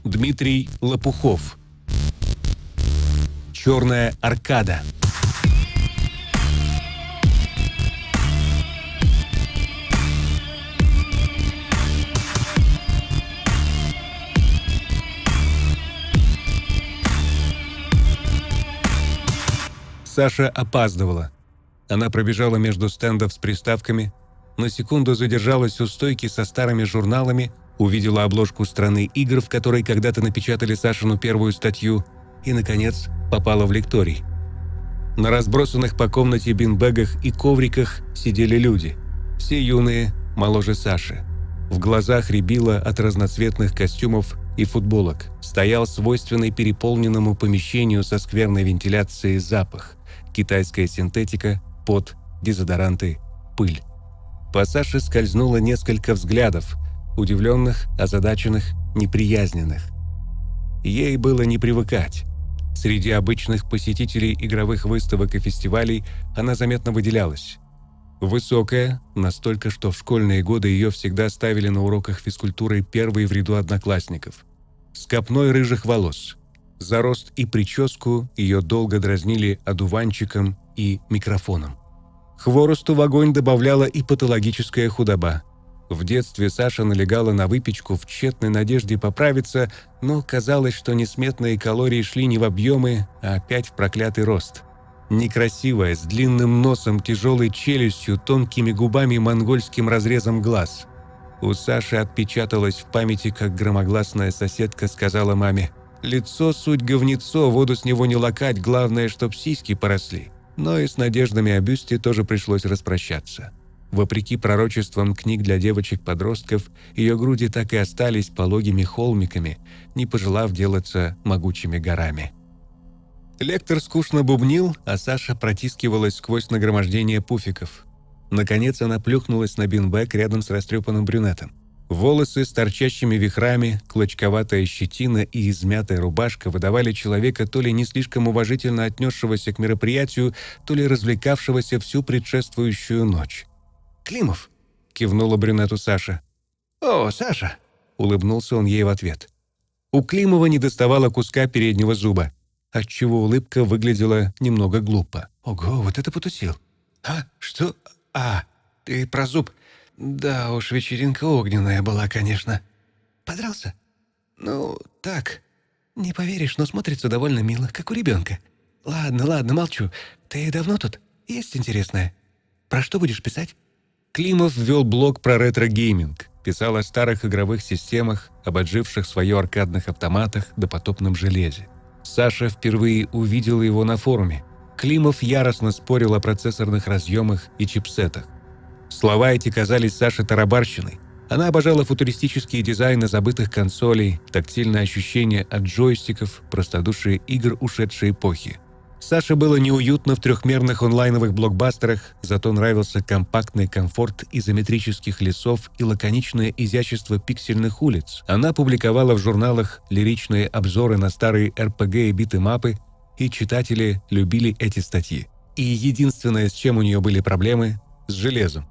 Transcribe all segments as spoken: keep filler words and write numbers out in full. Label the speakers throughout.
Speaker 1: Дмитрий Лопухов. «Черная аркада». Саша опаздывала. Она пробежала между стендов с приставками, на секунду задержалась у стойки со старыми журналами, увидела обложку «Страны игр», в которой когда-то напечатали Сашину первую статью, и, наконец, попала в лекторий. На разбросанных по комнате бинбэгах и ковриках сидели люди. Все юные, моложе Саши. В глазах рябило от разноцветных костюмов и футболок. Стоял свойственный переполненному помещению со скверной вентиляцией запах. Китайская синтетика, пот, дезодоранты, пыль. По Саше скользнуло несколько взглядов, удивленных, озадаченных, неприязненных. Ей было не привыкать. Среди обычных посетителей игровых выставок и фестивалей она заметно выделялась. Высокая, настолько, что в школьные годы ее всегда ставили на уроках физкультуры первой в ряду одноклассников. С копной рыжих волос. За рост и прическу ее долго дразнили одуванчиком и микрофоном. Хворосту в огонь добавляла и патологическая худоба. В детстве Саша налегала на выпечку в тщетной надежде поправиться, но казалось, что несметные калории шли не в объемы, а опять в проклятый рост. Некрасивая, с длинным носом, тяжелой челюстью, тонкими губами и монгольским разрезом глаз. У Саши отпечаталось в памяти, как громогласная соседка сказала маме: «Лицо суть говнецо, воду с него не лакать, главное, чтоб сиськи поросли». Но и с надеждами о бюсте тоже пришлось распрощаться. Вопреки пророчествам книг для девочек-подростков, ее груди так и остались пологими холмиками, не пожелав делаться могучими горами. Лектор скучно бубнил, а Саша протискивалась сквозь нагромождение пуфиков. Наконец она плюхнулась на бинбэг рядом с растрепанным брюнетом. Волосы с торчащими вихрами, клочковатая щетина и измятая рубашка выдавали человека, то ли не слишком уважительно отнесшегося к мероприятию, то ли развлекавшегося всю предшествующую ночь. «Климов!» — кивнула брюнету Саша. «О, Саша!» — улыбнулся он ей в ответ. У Климова недоставало куска переднего зуба, отчего улыбка выглядела немного глупо. «Ого, вот это потусил!» «А, что? А, ты про зуб? Да уж, вечеринка огненная была, конечно. Подрался? Ну, так. Не поверишь, но смотрится довольно мило, как у ребенка. Ладно, ладно, молчу. Ты давно тут? Есть интересное? Про что будешь писать?» Климов вел блог про ретро-гейминг. Писал о старых игровых системах, об отживших свое аркадных автоматах, допотопном железе. Саша впервые увидела его на форуме. Климов яростно спорил о процессорных разъемах и чипсетах. Слова эти казались Саше тарабарщиной. Она обожала футуристические дизайны забытых консолей, тактильное ощущение от джойстиков, простодушие игр ушедшей эпохи. Саше было неуютно в трехмерных онлайновых блокбастерах, зато нравился компактный комфорт изометрических лесов и лаконичное изящество пиксельных улиц. Она публиковала в журналах лиричные обзоры на старые эр пи джи и битэмапы, и читатели любили эти статьи. И единственное, с чем у нее были проблемы – с железом.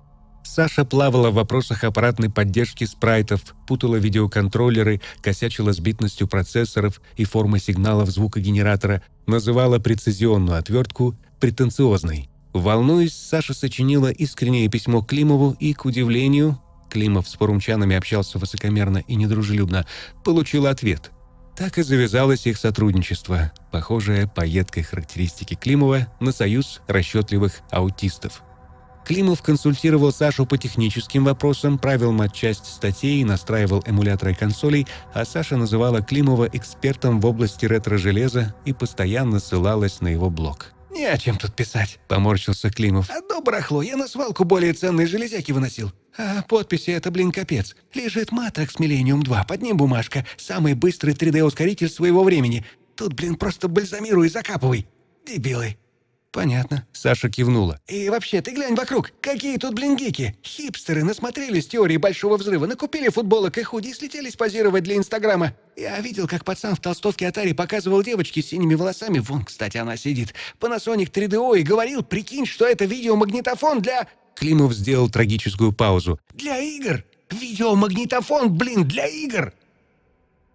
Speaker 1: Саша плавала в вопросах аппаратной поддержки спрайтов, путала видеоконтроллеры, косячила с битностью процессоров и формой сигналов звукогенератора, называла прецизионную отвертку претенциозной. Волнуясь, Саша сочинила искреннее письмо Климову и, к удивлению, Климов с форумчанами общался высокомерно и недружелюбно, получил ответ. Так и завязалось их сотрудничество, похожее по едкой характеристике Климова на союз расчетливых аутистов. Климов консультировал Сашу по техническим вопросам, правил матчасть статей, настраивал эмуляторы консолей, а Саша называла Климова экспертом в области ретро-железа и постоянно ссылалась на его блог. «Не о чем тут писать», — поморщился Климов. «Одно барахло, я на свалку более ценные железяки выносил. А подписи — это, блин, капец. Лежит Matrix Millennium два, под ним бумажка. Самый быстрый три дэ-ускоритель своего времени. Тут, блин, просто бальзамируй и закапывай. Дебилы». «Понятно», — Саша кивнула. «И вообще, ты глянь вокруг, какие тут, блин, гики. Хипстеры насмотрелись теории Большого Взрыва, накупили футболок и худи и слетелись позировать для Инстаграма. Я видел, как пацан в толстовке Atari показывал девочке с синими волосами, вон, кстати, она сидит, Panasonic три дэ о и говорил, прикинь, что это видеомагнитофон для...» Климов сделал трагическую паузу. «Для игр! Видеомагнитофон, блин, для игр!»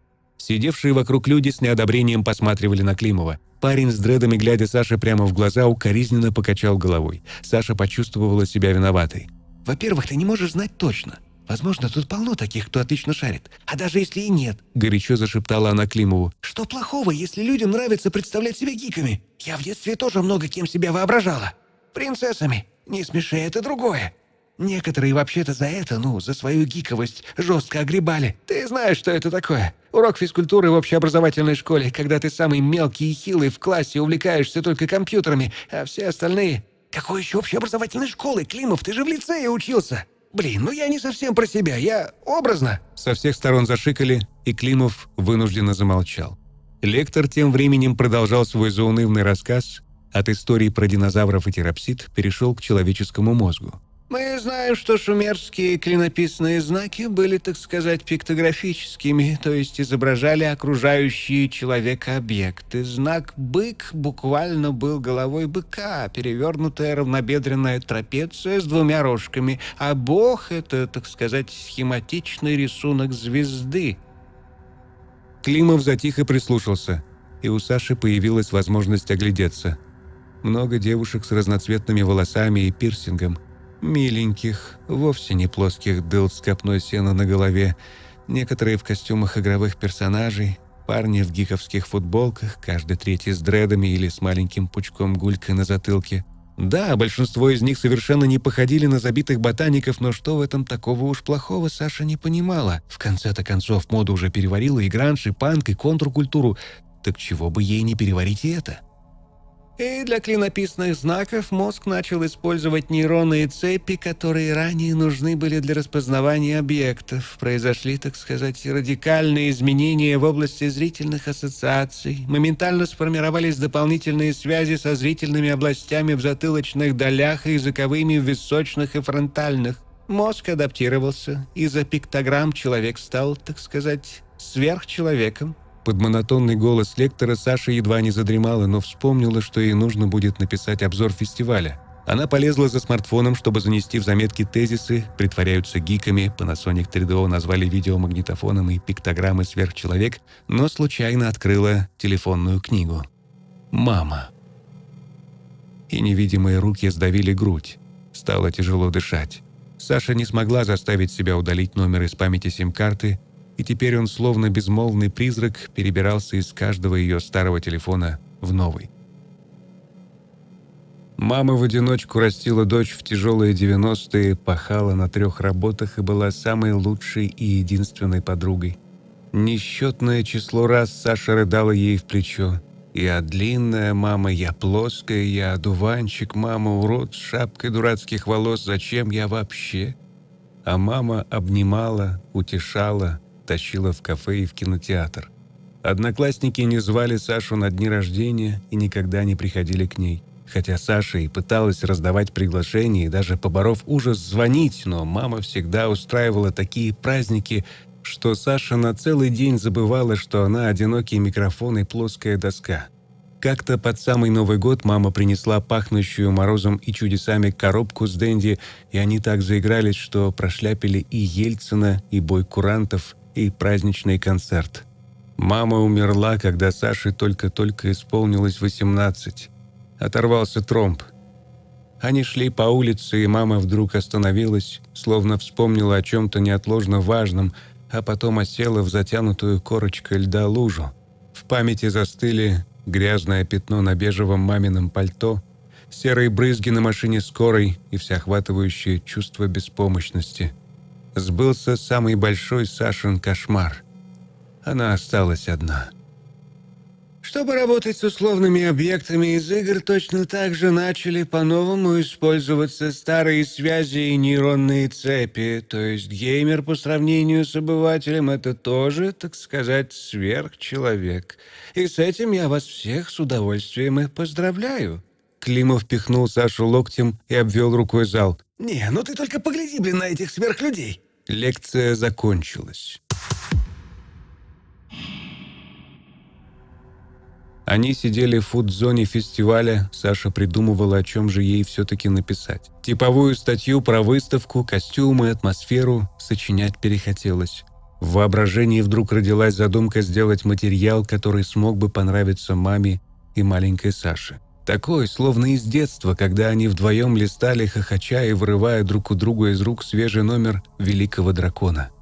Speaker 1: Сидевшие вокруг люди с неодобрением посматривали на Климова. Парень с дредами, глядя Саше прямо в глаза, укоризненно покачал головой. Саша почувствовала себя виноватой.
Speaker 2: «Во-первых, ты не можешь знать точно. Возможно, тут полно таких, кто отлично шарит. А даже если и нет»,
Speaker 1: — горячо зашептала она Климову.
Speaker 2: «что плохого, если людям нравится представлять себя гиками? Я в детстве тоже много кем себя воображала. Принцессами. Не смеши, это другое. Некоторые вообще-то за это, ну, за свою гиковость, жестко огребали. Ты знаешь, что это такое? Урок физкультуры в общеобразовательной школе, когда ты самый мелкий и хилый в классе, увлекаешься только компьютерами, а все остальные... Какой еще общеобразовательной школы, Климов? Ты же в лицее учился. Блин, ну я не совсем про себя, я образно».
Speaker 1: Со всех сторон зашикали, и Климов вынужденно замолчал. Лектор тем временем продолжал свой заунывный рассказ. От истории про динозавров и терапсид перешел к человеческому мозгу.
Speaker 2: «Мы знаем, что шумерские клинописные знаки были, так сказать, пиктографическими, то есть изображали окружающие человека объекты. Знак «бык» буквально был головой быка, перевернутая равнобедренная трапеция с двумя рожками, а бог — это, так сказать, схематичный рисунок звезды».
Speaker 1: Климов затих и прислушался, и у Саши появилась возможность оглядеться. Много девушек с разноцветными волосами и пирсингом. Миленьких, вовсе не плоских дыл с копной сена на голове, некоторые в костюмах игровых персонажей, парни в гиковских футболках, каждый третий с дредами или с маленьким пучком гулькой на затылке. Да, большинство из них совершенно не походили на забитых ботаников, но что в этом такого уж плохого, Саша не понимала. В конце-то концов, мода уже переварила и гранж, и панк, и контркультуру. Так чего бы ей не переварить и это?
Speaker 2: И для клинописных знаков мозг начал использовать нейронные цепи, которые ранее нужны были для распознавания объектов. Произошли, так сказать, радикальные изменения в области зрительных ассоциаций. Моментально сформировались дополнительные связи со зрительными областями в затылочных долях и языковыми в височных и фронтальных. Мозг адаптировался, и за пиктограмм человек стал, так сказать, сверхчеловеком.
Speaker 1: Под монотонный голос лектора Саша едва не задремала, но вспомнила, что ей нужно будет написать обзор фестиваля. Она полезла за смартфоном, чтобы занести в заметки тезисы, притворяются гиками, Panasonic три дэ о назвали видеомагнитофоном и пиктограммы «Сверхчеловек», но случайно открыла телефонную книгу. «Мама». И невидимые руки сдавили грудь. Стало тяжело дышать. Саша не смогла заставить себя удалить номер из памяти сим-карты, и теперь он, словно безмолвный призрак, перебирался из каждого ее старого телефона в новый. Мама в одиночку растила дочь в тяжелые девяностые, пахала на трех работах и была самой лучшей и единственной подругой. Несчетное число раз Саша рыдала ей в плечо. «Я длинная, мама, я плоская, я одуванчик, мама, урод с шапкой дурацких волос, зачем я вообще?» А мама обнимала, утешала, тащила в кафе и в кинотеатр. Одноклассники не звали Сашу на дни рождения и никогда не приходили к ней. Хотя Саша и пыталась раздавать приглашения и даже, поборов ужас, звонить, но мама всегда устраивала такие праздники, что Саша на целый день забывала, что она одинокий микрофон и плоская доска. Как-то под самый Новый год мама принесла пахнущую морозом и чудесами коробку с Дэнди, и они так заигрались, что прошляпили и Ельцина, и бой курантов, и праздничный концерт. Мама умерла, когда Саше только-только исполнилось восемнадцать. Оторвался тромб. Они шли по улице, и мама вдруг остановилась, словно вспомнила о чем-то неотложно важном, а потом осела в затянутую корочкой льда лужу. В памяти застыли грязное пятно на бежевом мамином пальто, серые брызги на машине скорой и всеохватывающее чувство беспомощности. Сбылся самый большой Сашин кошмар. Она осталась одна.
Speaker 2: Чтобы работать с условными объектами из игр, точно так же начали по-новому использоваться старые связи и нейронные цепи. То есть геймер по сравнению с обывателем — это тоже, так сказать, сверхчеловек. И с этим я вас всех с удовольствием и поздравляю.
Speaker 1: Климов пихнул Сашу локтем и обвел рукой зал.
Speaker 2: «Не, ну ты только погляди, блин, на этих сверхлюдей!»
Speaker 1: Лекция закончилась. Они сидели в фуд-зоне фестиваля, Саша придумывала, о чем же ей все-таки написать. Типовую статью про выставку, костюмы, атмосферу сочинять перехотелось. В воображении вдруг родилась задумка сделать материал, который смог бы понравиться маме и маленькой Саше. Такой, словно из детства, когда они вдвоем листали, хохоча и вырывая друг у друга из рук свежий номер «Великого дракона».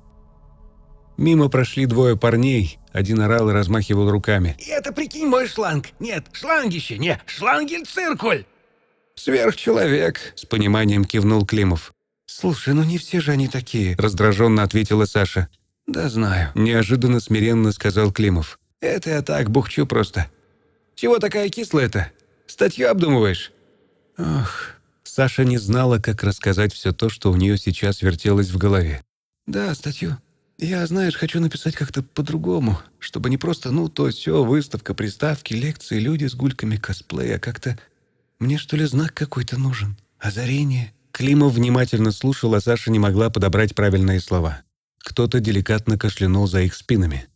Speaker 1: Мимо прошли двое парней, один орал и размахивал руками.
Speaker 2: «И это, прикинь, мой шланг! Нет, шлангище! Не, шлангель-циркуль!» «Сверхчеловек!» — с пониманием кивнул Климов. «Слушай, ну не все же они такие!» — раздраженно ответила Саша. «Да знаю», — неожиданно смиренно сказал Климов. «Это я так, бухчу просто. Чего такая кислая-то? Статью обдумываешь?»
Speaker 1: Ох, Саша не знала, как рассказать все то, что у нее сейчас вертелось в голове.
Speaker 2: «Да, статью. Я, знаешь, хочу написать как-то по-другому, чтобы не просто, ну, то сё, выставка, приставки, лекции, люди с гульками, косплей, а как-то... Мне, что ли, знак какой-то нужен? Озарение?»
Speaker 1: Климов внимательно слушал, а Саша не могла подобрать правильные слова. Кто-то деликатно кашлянул за их спинами.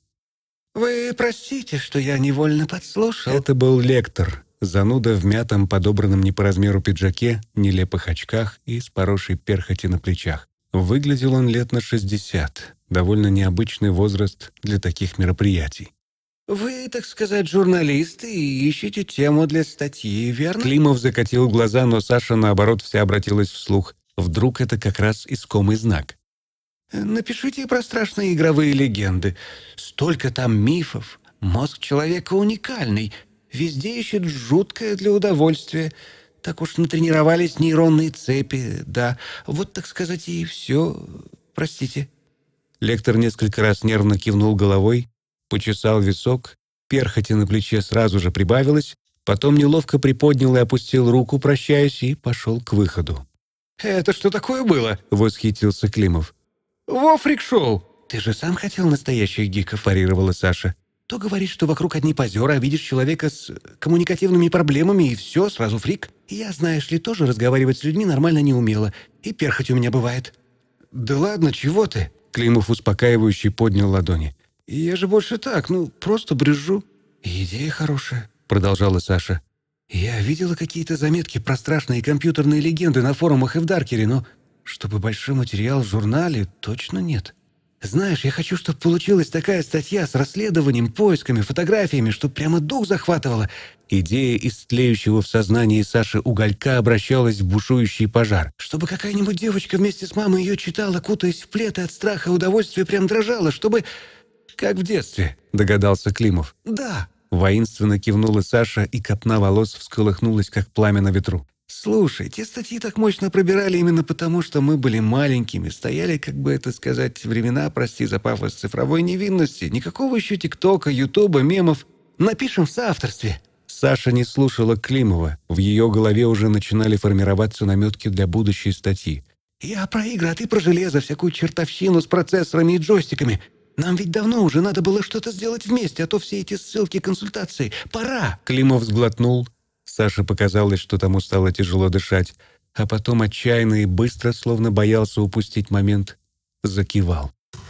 Speaker 2: «Вы простите, что я невольно подслушал?»
Speaker 1: Это был лектор, зануда в мятом, подобранном не по размеру пиджаке, нелепых очках и с поросшей перхоти на плечах. Выглядел он лет на шестьдесят, довольно необычный возраст для таких мероприятий.
Speaker 2: «Вы, так сказать, журналист и ищете тему для статьи, верно?»
Speaker 1: Климов закатил глаза, но Саша, наоборот, вся обратилась вслух. Вдруг это как раз искомый знак.
Speaker 2: «Напишите про страшные игровые легенды. Столько там мифов. Мозг человека уникальный. Везде ищет жуткое для удовольствия. Так уж натренировались нейронные цепи. Да, вот, так сказать, и все. Простите».
Speaker 1: Лектор несколько раз нервно кивнул головой, почесал висок, перхоти на плече сразу же прибавилось, потом неловко приподнял и опустил руку, прощаясь, и пошел к выходу.
Speaker 2: «Это что такое было?»
Speaker 1: — восхитился Климов.
Speaker 2: «Во фрик-шоу!» «Ты же сам хотел настоящих гиков», — парировала Саша. «То говоришь, что вокруг одни позеры, а видишь человека с коммуникативными проблемами, и все, сразу фрик. Я, знаешь ли, тоже разговаривать с людьми нормально не умела, и перхоть у меня бывает». «Да ладно, чего ты?» —
Speaker 1: Климов успокаивающе поднял ладони.
Speaker 2: «Я же больше так, ну, просто брюзжу». «Идея хорошая», — продолжала Саша. «Я видела какие-то заметки про страшные компьютерные легенды на форумах и в Даркере, но чтобы большой материал в журнале, точно нет. Знаешь, я хочу, чтобы получилась такая статья с расследованием, поисками, фотографиями, чтобы прямо дух захватывало».
Speaker 1: Идея из тлеющего в сознании Саши уголька обращалась в бушующий пожар.
Speaker 2: «Чтобы какая-нибудь девочка вместе с мамой ее читала, кутаясь в плед, и от страха и удовольствия прям дрожала, чтобы... как в детстве»,
Speaker 1: — догадался Климов.
Speaker 2: «Да».
Speaker 1: Воинственно кивнула Саша, и копна волос всколыхнулась, как пламя на ветру.
Speaker 2: «Слушай, те статьи так мощно пробирали именно потому, что мы были маленькими, стояли, как бы это сказать, времена, прости за пафос, цифровой невинности, никакого еще ТикТока, Ютуба, мемов. Напишем в соавторстве».
Speaker 1: Саша не слушала Климова. В ее голове уже начинали формироваться наметки для будущей статьи.
Speaker 2: «Я про игры, а ты про железо, всякую чертовщину с процессорами и джойстиками. Нам ведь давно уже надо было что-то сделать вместе, а то все эти ссылки, консультации. Пора!»
Speaker 1: Климов сглотнул. Саше показалось, что тому стало тяжело дышать, а потом отчаянно и быстро, словно боялся упустить момент, закивал.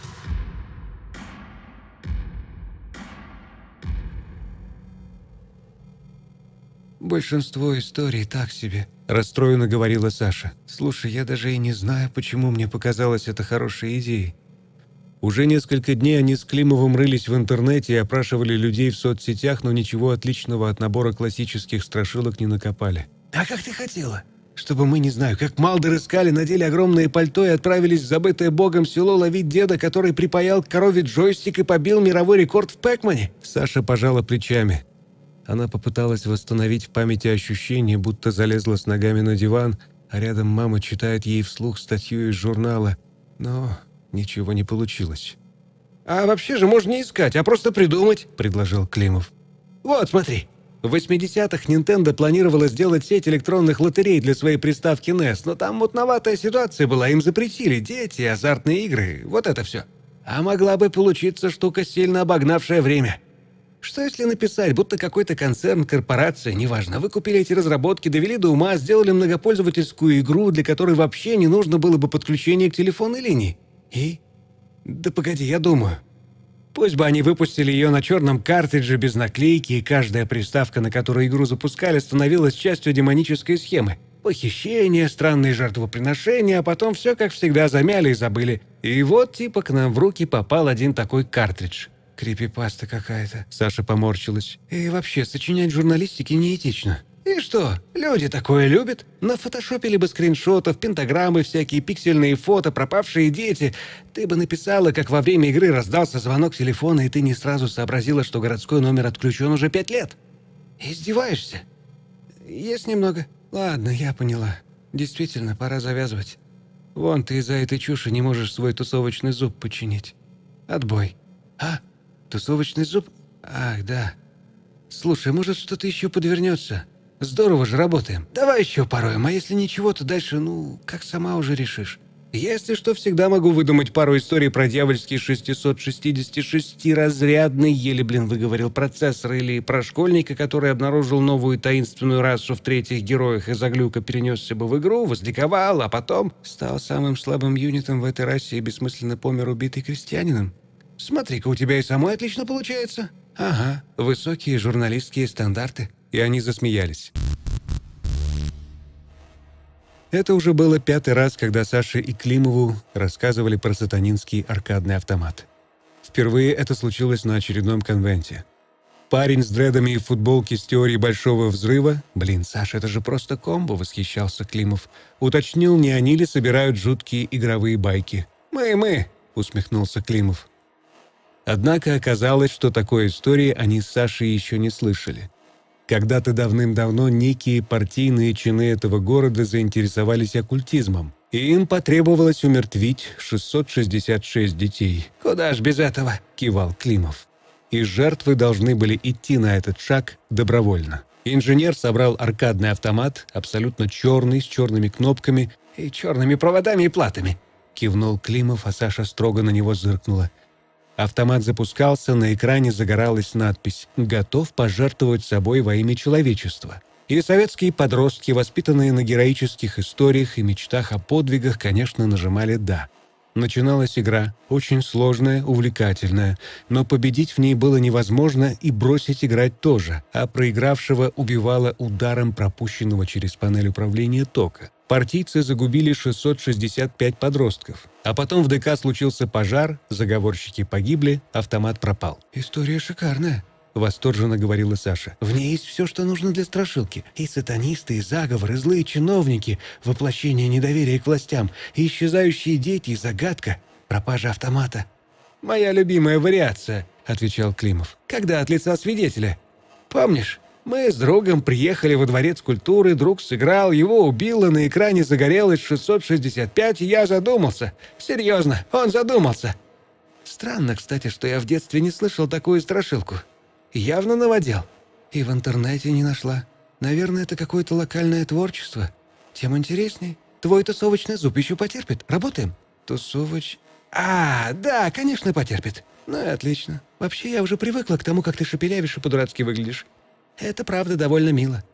Speaker 2: «Большинство историй так себе», — расстроенно говорила Саша. «Слушай, я даже и не знаю, почему мне показалось это хорошей идеей».
Speaker 1: Уже несколько дней они с Климовым рылись в интернете и опрашивали людей в соцсетях, но ничего отличного от набора классических страшилок не накопали.
Speaker 2: «А как ты хотела? Чтобы мы, не знаю, как Малдер искали, надели огромное пальто и отправились в забытое богом село ловить деда, который припаял к корове джойстик и побил мировой рекорд в Пэкмане?»
Speaker 1: Саша пожала плечами. Она попыталась восстановить в памяти ощущение, будто залезла с ногами на диван, а рядом мама читает ей вслух статью из журнала. Но ничего не получилось.
Speaker 2: «А вообще же можно не искать, а просто придумать», —
Speaker 1: предложил Климов.
Speaker 2: «Вот, смотри. В восьмидесятых Nintendo планировала сделать сеть электронных лотерей для своей приставки эн и эс, но там мутноватая ситуация была, им запретили дети, азартные игры, вот это все. А могла бы получиться штука, сильно обогнавшая время. Что если написать, будто какой-то концерн, корпорация, неважно, выкупили эти разработки, довели до ума, сделали многопользовательскую игру, для которой вообще не нужно было бы подключение к телефонной линии? И? Да погоди, я думаю. Пусть бы они выпустили ее на черном картридже без наклейки, и каждая приставка, на которую игру запускали, становилась частью демонической схемы. Похищение, странные жертвоприношения, а потом все, как всегда, замяли и забыли. И вот типа к нам в руки попал один такой картридж. Крипипаста какая-то. Саша поморщилась. И вообще, сочинять журналистики неэтично. И что? Люди такое любят. Нафотошопили бы скриншотов, пентаграммы всякие, пиксельные фото, пропавшие дети. Ты бы написала, как во время игры раздался звонок телефона, и ты не сразу сообразила, что городской номер отключен уже пять лет. Издеваешься? Есть немного. Ладно, я поняла. Действительно, пора завязывать. Вон, ты из-за этой чуши не можешь свой тусовочный зуб починить. Отбой. А? Тусовочный зуб? Ах, да. Слушай, может, что-то еще подвернется? Здорово же работаем. Давай еще пороем, а если ничего, то дальше, ну, как сама уже решишь. Если что, всегда могу выдумать пару историй про дьявольский шестьсот шестьдесят шестиразрядный, еле, блин, выговорил, процессор, или про школьника, который обнаружил новую таинственную расу в третьих героях из-за глюка, перенесся бы в игру, возликовал, а потом стал самым слабым юнитом в этой расе и бессмысленно помер убитый крестьянином. Смотри-ка, у тебя и самой отлично получается. Ага, высокие журналистские стандарты.
Speaker 1: И они засмеялись. Это уже было пятый раз, когда Саше и Климову рассказывали про сатанинский аркадный автомат. Впервые это случилось на очередном конвенте. Парень с дредами и в футболке с теорией Большого Взрыва, блин, Саша, это же просто комбо, восхищался Климов, уточнил, не они ли собирают жуткие игровые байки. «Мы, мы», — усмехнулся Климов. Однако оказалось, что такой истории они с Сашей еще не слышали. Когда-то давным-давно некие партийные чины этого города заинтересовались оккультизмом, и им потребовалось умертвить шестьсот шестьдесят шесть детей.
Speaker 2: «Куда ж без этого?»
Speaker 1: — кивал Климов. И жертвы должны были идти на этот шаг добровольно. Инженер собрал аркадный автомат, абсолютно черный, с черными кнопками
Speaker 2: и черными проводами и платами.
Speaker 1: Кивнул Климов, а Саша строго на него зыркнула. Автомат запускался, на экране загоралась надпись «Готов пожертвовать собой во имя человечества». И советские подростки, воспитанные на героических историях и мечтах о подвигах, конечно, нажимали «да». Начиналась игра, очень сложная, увлекательная, но победить в ней было невозможно и бросить играть тоже, а проигравшего убивало ударом пропущенного через панель управления тока. Партийцы загубили шестьсот шестьдесят пять подростков. А потом в ДК случился пожар, заговорщики погибли, автомат пропал.
Speaker 2: «История шикарная»,
Speaker 1: — восторженно говорила Саша.
Speaker 2: «В ней есть все, что нужно для страшилки. И сатанисты, и заговоры, и злые чиновники, воплощение недоверия к властям, и исчезающие дети, и загадка, пропажа автомата».
Speaker 1: «Моя любимая вариация», — отвечал Климов.
Speaker 2: «Когда от лица свидетеля. Помнишь? Мы с другом приехали во дворец культуры, друг сыграл, его убило, на экране загорелось шестьсот шестьдесят пять, и я задумался. Серьезно, он задумался. Странно, кстати, что я в детстве не слышал такую страшилку. Явно наводил. И в интернете не нашла. Наверное, это какое-то локальное творчество. Тем интересней. Твой тусовочный зуб еще потерпит. Работаем? Тусовоч... А, да, конечно, потерпит. Ну и отлично. Вообще, я уже привыкла к тому, как ты шепелявишь и по-дурацки выглядишь. Это правда довольно мило.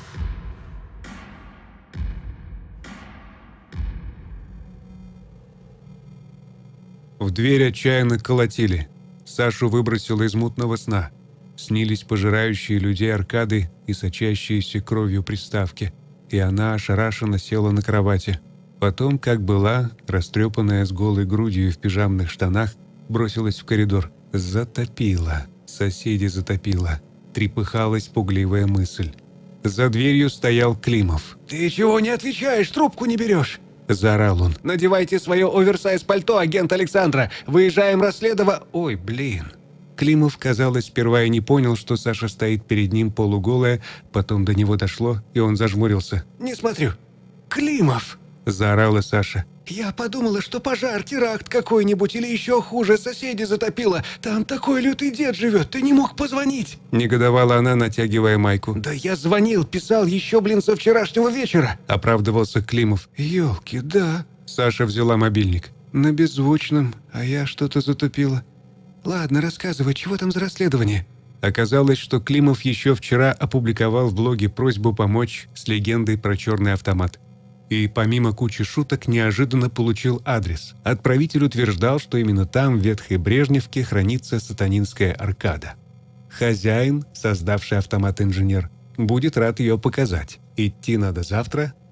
Speaker 1: В дверь отчаянно колотили. Сашу выбросило из мутного сна. Снились пожирающие людей аркады и сочащиеся кровью приставки. И она ошарашенно села на кровати. Потом, как была, растрепанная с голой грудью и в пижамных штанах, бросилась в коридор. Затопила. Соседи затопила. Трепыхалась пугливая мысль. За дверью стоял Климов.
Speaker 2: «Ты чего не отвечаешь? Трубку не берешь?»
Speaker 1: — заорал он.
Speaker 2: «Надевайте свое оверсайз-пальто, агент Александра! Выезжаем расследовать...» Ой, блин.
Speaker 1: Климов, казалось, сперва и не понял, что Саша стоит перед ним полуголая, потом до него дошло, и он зажмурился.
Speaker 2: «Не смотрю. Климов!»
Speaker 1: — заорала Саша.
Speaker 2: «Я подумала, что пожар, теракт какой-нибудь или еще хуже, соседи затопило. Там такой лютый дед живет, ты не мог позвонить?»
Speaker 1: Негодовала она, натягивая майку.
Speaker 2: «Да я звонил, писал еще, блин, со вчерашнего вечера!»
Speaker 1: — оправдывался Климов.
Speaker 2: «Елки, да!»
Speaker 1: Саша взяла мобильник.
Speaker 2: «На беззвучном, а я что-то затупила. Ладно, рассказывай, чего там за расследование?»
Speaker 1: Оказалось, что Климов еще вчера опубликовал в блоге просьбу помочь с легендой про черный автомат. И помимо кучи шуток неожиданно получил адрес. Отправитель утверждал, что именно там, в ветхой Брежневке, хранится сатанинская аркада. Хозяин, создавший автомат-инженер, будет рад ее показать. Идти надо завтра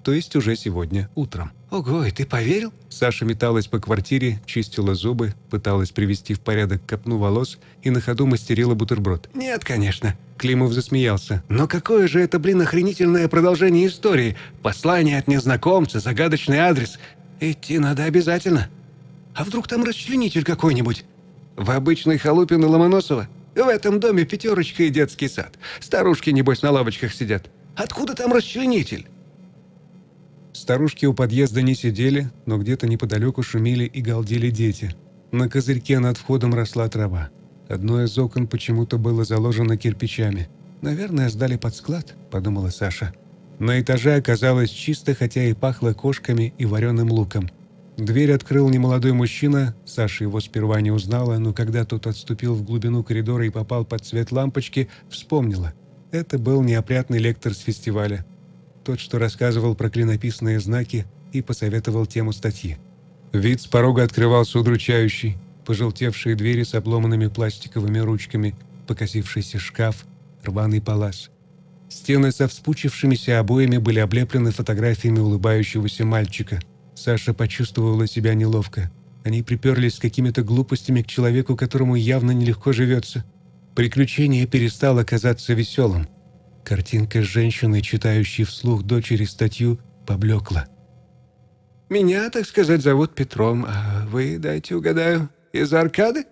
Speaker 1: то есть уже сегодня утром.
Speaker 2: Ого, и ты поверил?
Speaker 1: Саша металась по квартире, чистила зубы, пыталась привести в порядок копну волос и на ходу мастерила бутерброд.
Speaker 2: Нет, конечно.
Speaker 1: Климов засмеялся.
Speaker 2: Но какое же это, блин, охренительное продолжение истории? Послание от незнакомца, загадочный адрес. Идти надо обязательно. А вдруг там расчленитель какой-нибудь? В обычной халупе на Ломоносова? В этом доме пятерочка и детский сад. Старушки, небось, на лавочках сидят. Откуда там расчленитель?
Speaker 1: Старушки у подъезда не сидели, но где-то неподалеку шумели и галдели дети. На козырьке над входом росла трава. Одно из окон почему-то было заложено кирпичами. «Наверное, сдали под склад», — подумала Саша. На этаже оказалось чисто, хотя и пахло кошками и вареным луком. Дверь открыл немолодой мужчина, Саша его сперва не узнала, но когда тот отступил в глубину коридора и попал под свет лампочки, вспомнила. Это был неопрятный лектор с фестиваля. Тот, что рассказывал про клинописные знаки и посоветовал тему статьи. Вид с порога открывался удручающий. Пожелтевшие двери с обломанными пластиковыми ручками, покосившийся шкаф, рваный палас. Стены со вспучившимися обоями были облеплены фотографиями улыбающегося мальчика. Саша почувствовала себя неловко. Они приперлись с какими-то глупостями к человеку, которому явно нелегко живется. Приключение перестало казаться веселым. Картинка с женщиной, читающей вслух дочери статью, поблекла.
Speaker 2: «Меня, так сказать, зовут Петром, а вы, дайте угадаю, из Аркады?»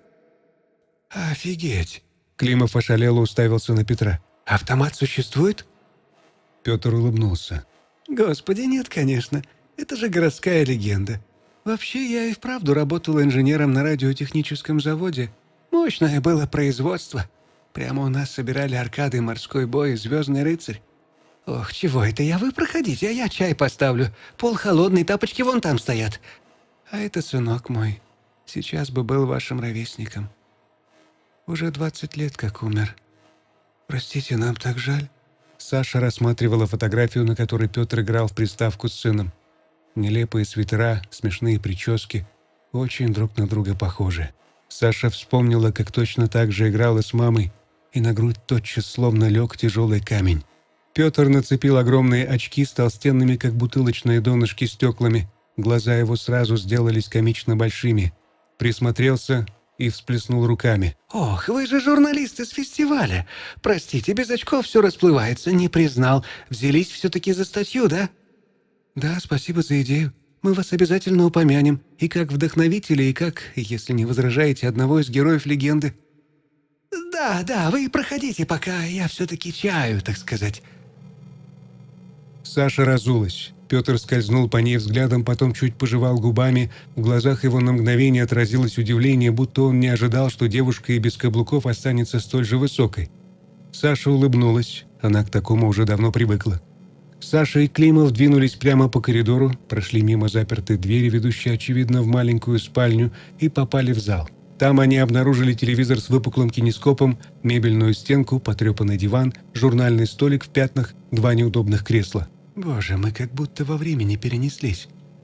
Speaker 2: «Офигеть!»
Speaker 1: Климов ошалело уставился на Петра.
Speaker 2: «Автомат существует?»
Speaker 1: Петр улыбнулся.
Speaker 2: «Господи, нет, конечно. Это же городская легенда. Вообще, я и вправду работал инженером на радиотехническом заводе. Мощное было производство. Прямо у нас собирали аркады «Морской бой» и «Звездный рыцарь». Ох, чего это я? Вы проходите, а я чай поставлю. Пол холодный, тапочки вон там стоят. А это сынок мой. Сейчас бы был вашим ровесником. Уже двадцать лет как умер. Простите, нам так жаль».
Speaker 1: Саша рассматривала фотографию, на которой Петр играл в приставку с сыном. Нелепые свитера, смешные прически, очень друг на друга похожи. Саша вспомнила, как точно так же играла с мамой, и на грудь тотчас словно лег тяжелый камень. Петр нацепил огромные очки с толстенными, как бутылочные донышки, стеклами. Глаза его сразу сделались комично большими. Присмотрелся и всплеснул руками.
Speaker 2: «Ох, вы же журналист из фестиваля! Простите, без очков все расплывается, не признал. Взялись все-таки за статью, да?» «Да, спасибо за идею. Мы вас обязательно упомянем. И как вдохновителя, и как, если не возражаете, одного из героев легенды». «Да, да, вы проходите, пока я все-таки чаю, так сказать».
Speaker 1: Саша разулась. Петр скользнул по ней взглядом, потом чуть пожевал губами. В глазах его на мгновение отразилось удивление, будто он не ожидал, что девушка и без каблуков останется столь же высокой. Саша улыбнулась. Она к такому уже давно привыкла. Саша и Климов двинулись прямо по коридору, прошли мимо запертой двери, ведущей, очевидно, в маленькую спальню, и попали в зал. Там они обнаружили телевизор с выпуклым кинескопом, мебельную стенку, потрепанный диван, журнальный столик в пятнах, два неудобных кресла.
Speaker 2: «Боже, мы как будто во времени перенеслись.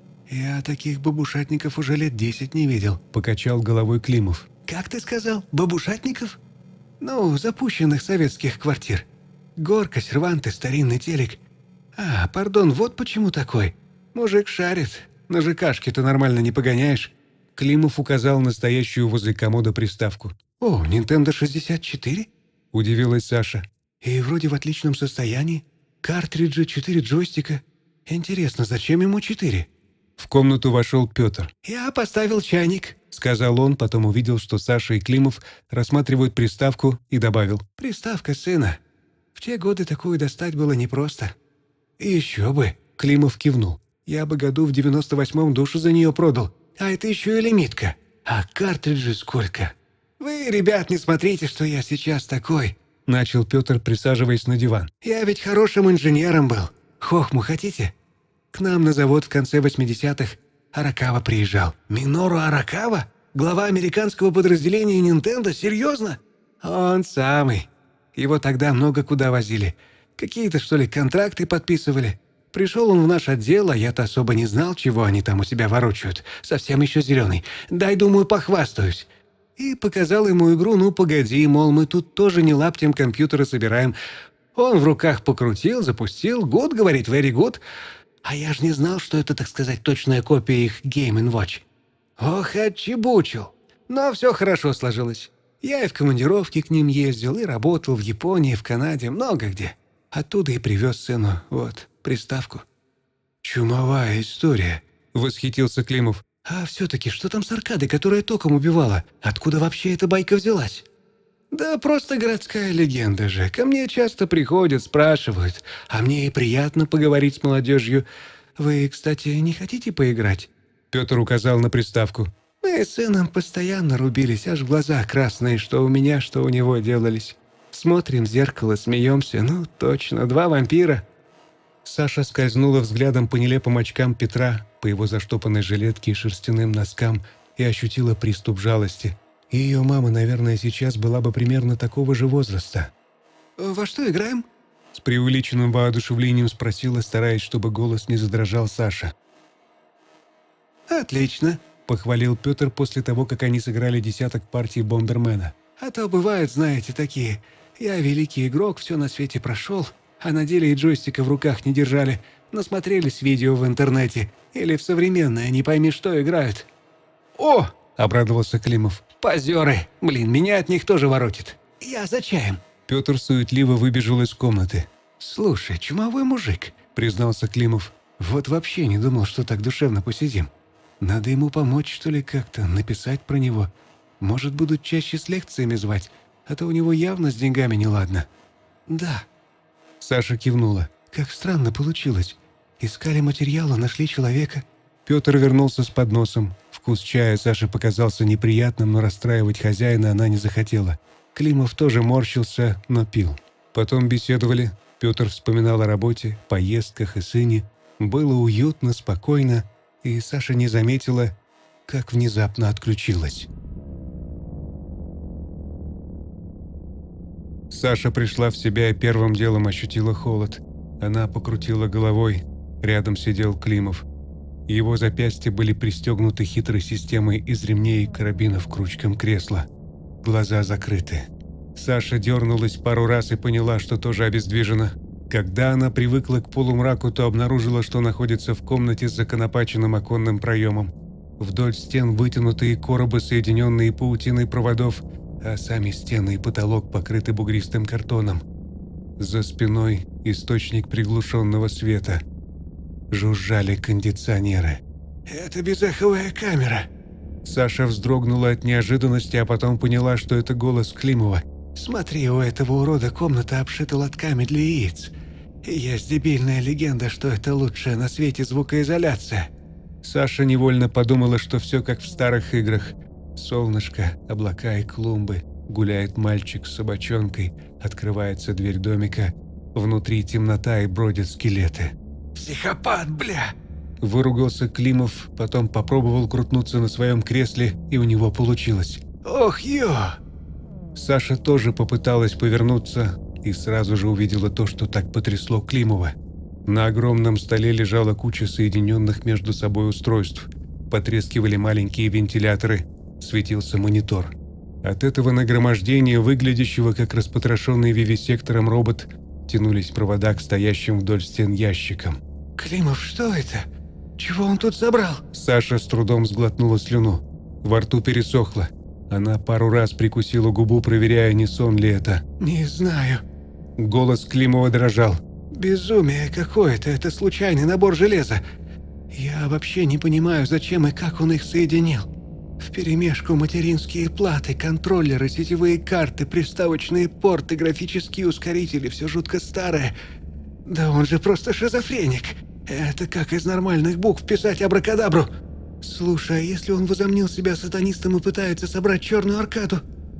Speaker 2: Я таких бабушатников уже лет десять не видел», —
Speaker 1: покачал головой Климов.
Speaker 2: «Как ты сказал? Бабушатников?» «Ну, запущенных советских квартир. Горка, серванты, старинный телек. А, пардон, вот почему такой. Мужик шарит. На ЖКшке-то нормально не погоняешь».
Speaker 1: Климов указал на стоящую возле комода приставку.
Speaker 2: «О, Nintendo шестьдесят четыре?»
Speaker 1: – удивилась Саша.
Speaker 2: «И вроде в отличном состоянии. Картриджи, четыре джойстика. Интересно, зачем ему четыре?»
Speaker 1: В комнату вошел Петр.
Speaker 2: «Я поставил чайник»,
Speaker 1: — сказал он, потом увидел, что Саша и Климов рассматривают приставку, и добавил.
Speaker 2: «Приставка сына. В те годы такую достать было непросто».
Speaker 1: «Еще бы», — Климов кивнул. «Я бы году в девяносто восьмом душу за нее продал.
Speaker 2: А это еще и лимитка. А картриджи сколько? Вы, ребят, не смотрите, что я сейчас такой», —
Speaker 1: начал Петр, присаживаясь на диван.
Speaker 2: «Я ведь хорошим инженером был. Хохму хотите? К нам на завод в конце восьмидесятых Аракава приезжал». «Минору Аракава? Глава американского подразделения Nintendo? Серьезно?» «Он самый. Его тогда много куда возили. Какие-то, что ли, контракты подписывали. Пришел он в наш отдел, а я-то особо не знал, чего они там у себя ворочают. Совсем еще зеленый. Дай, думаю, похвастаюсь». И показал ему игру «Ну, погоди», мол, мы тут тоже не лаптем компьютера собираем. Он в руках покрутил, запустил. «Good», говорит, «very good». А я ж не знал, что это, так сказать, точная копия их Game энд Watch. Ох, отчебучил. Но все хорошо сложилось. Я и в командировке к ним ездил, и работал в Японии, в Канаде, много где. Оттуда и привез сыну, вот, приставку. «Чумовая история», — восхитился Климов. «А все-таки, что там с аркадой, которая током убивала? Откуда вообще эта байка взялась?» «Да просто городская легенда же. Ко мне часто приходят, спрашивают. А мне и приятно поговорить с молодежью. Вы, кстати, не хотите поиграть?» Петр указал на приставку. «Мы с сыном постоянно рубились, аж глаза красные, что у меня, что у него делались. Смотрим в зеркало, смеемся. Ну, точно, два вампира». Саша скользнула взглядом по нелепым очкам Петра, по его заштопанной жилетке и шерстяным носкам, и ощутила приступ жалости. И ее мама, наверное, сейчас была бы примерно такого же возраста. «Во что играем?» С преувеличенным воодушевлением спросила, стараясь, чтобы голос не задрожал, Саша. «Отлично», — похвалил Петр после того, как они сыграли десяток партий Бомбермена. «А то бывают, знаете, такие. Я великий игрок, все на свете прошел, а на деле и джойстика в руках не держали. Насмотрелись видео в интернете или в современное, не пойми что, играют». «О!» — обрадовался Климов. «Позеры! Блин, меня от них тоже воротит. Я за чаем». Петр суетливо выбежал из комнаты. «Слушай, чумовой мужик», — признался Климов. «Вот вообще не думал, что так душевно посидим. Надо ему помочь, что ли, как-то, написать про него. Может, будут чаще с лекциями звать, а то у него явно с деньгами неладно». «Да». Саша кивнула. «Как странно получилось. Искали материалы, нашли человека». Петр вернулся с подносом. Вкус чая Саше показался неприятным, но расстраивать хозяина она не захотела. Климов тоже морщился, но пил. Потом беседовали. Петр вспоминал о работе, поездках и сыне. Было уютно, спокойно, и Саша не заметила, как внезапно отключилась. Саша пришла в себя и первым делом ощутила холод. Она покрутила головой. Рядом сидел Климов. Его запястья были пристегнуты хитрой системой из ремней и карабинов к ручкам кресла. Глаза закрыты. Саша дернулась пару раз и поняла, что тоже обездвижена. Когда она привыкла к полумраку, то обнаружила, что находится в комнате с законопаченным оконным проемом. Вдоль стен вытянутые коробы, соединенные паутиной проводов, а сами стены и потолок покрыты бугристым картоном. За спиной источник приглушенного света. Жужжали кондиционеры. «Это безэховая камера!» Саша вздрогнула от неожиданности, а потом поняла, что это голос Климова. «Смотри, у этого урода комната обшита лотками для яиц. И есть дебильная легенда, что это лучшая на свете звукоизоляция». Саша невольно подумала, что все как в старых играх. Солнышко, облака и клумбы. Гуляет мальчик с собачонкой. Открывается дверь домика. Внутри темнота и бродят скелеты. «Психопат, бля!» Выругался Климов, потом попробовал крутнуться на своем кресле, и у него получилось. «Ох, ё!» Саша тоже попыталась повернуться и сразу же увидела то, что так потрясло Климова. На огромном столе лежала куча соединенных между собой устройств. Потрескивали маленькие вентиляторы, светился монитор. От этого нагромождения, выглядящего как распотрошенный вивисектором робот, тянулись провода к стоящим вдоль стен ящикам. «Климов, что это? Чего он тут забрал?» Саша с трудом сглотнула слюну. Во рту пересохло. Она пару раз прикусила губу, проверяя, не сон ли это. «Не знаю». Голос Климова дрожал. «Безумие какое-то, это случайный набор железа. Я вообще не понимаю, зачем и как он их соединил. Вперемешку материнские платы, контроллеры, сетевые карты, приставочные порты, графические ускорители, все жутко старое. Да он же просто шизофреник. Это как из нормальных букв писать абракадабру. Слушай, а если он возомнил себя сатанистом и пытается собрать черную аркаду?»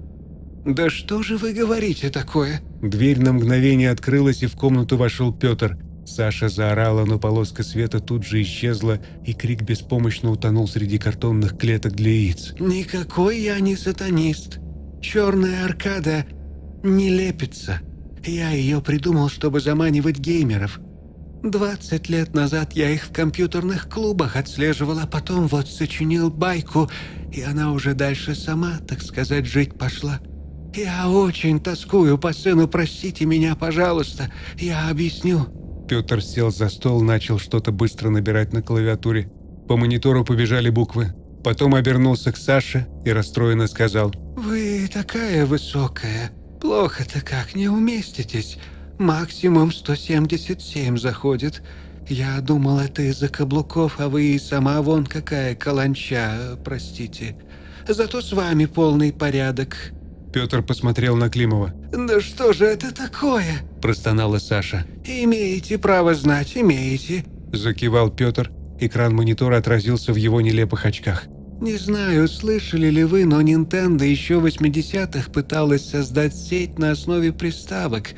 Speaker 2: «Да что же вы говорите такое?» Дверь на мгновение открылась, и в комнату вошел Петр. Саша заорала, но полоска света тут же исчезла, и крик беспомощно утонул среди картонных клеток для яиц. «Никакой я не сатанист. Черная аркада не лепится. Я ее придумал, чтобы заманивать геймеров. Двадцать лет назад я их в компьютерных клубах отслеживал, а потом вот сочинил байку, и она уже дальше сама, так сказать, жить пошла. Я очень тоскую по сыну, простите меня, пожалуйста, я объясню.
Speaker 1: Петр сел за стол, начал что-то быстро набирать на клавиатуре. По монитору побежали буквы. Потом обернулся к Саше и расстроенно сказал:
Speaker 2: «Вы такая высокая. Плохо-то как, не уместитесь. Максимум сто семьдесят семь заходит. Я думал, это из-за каблуков, а вы и сама вон какая каланча, простите. Зато с вами полный порядок».
Speaker 1: Петр посмотрел на Климова.
Speaker 2: «Да что же это такое?» –
Speaker 1: простонала Саша.
Speaker 2: «Имеете право знать, имеете»,
Speaker 1: – закивал Петр. Экран монитора отразился в его нелепых очках.
Speaker 2: «Не знаю, слышали ли вы, но Nintendo еще в восьмидесятых пыталась создать сеть на основе приставок,